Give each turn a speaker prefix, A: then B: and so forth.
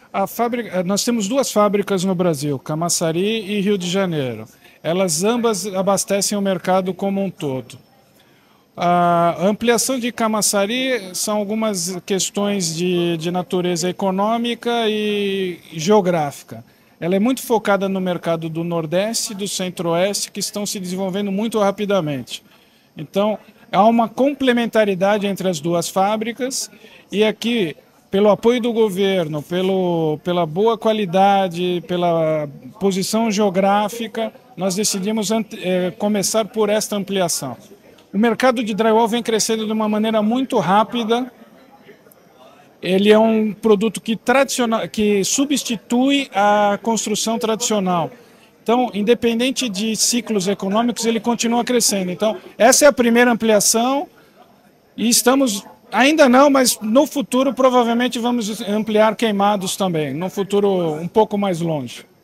A: Nós temos duas fábricas no Brasil, Camaçari e Rio de Janeiro. Elas ambas abastecem o mercado como um todo. A ampliação de Camaçari são algumas questões de natureza econômica e geográfica. Ela é muito focada no mercado do Nordeste e do Centro-Oeste, que estão se desenvolvendo muito rapidamente. Então, há uma complementaridade entre as duas fábricas e aqui, pelo apoio do governo, pela boa qualidade, pela posição geográfica, nós decidimos começar por esta ampliação. O mercado de drywall vem crescendo de uma maneira muito rápida. Ele é um produto que substitui a construção tradicional. Então, independente de ciclos econômicos, ele continua crescendo. Então, essa é a primeira ampliação e ainda não, mas no futuro provavelmente vamos ampliar queimados também, no futuro um pouco mais longe.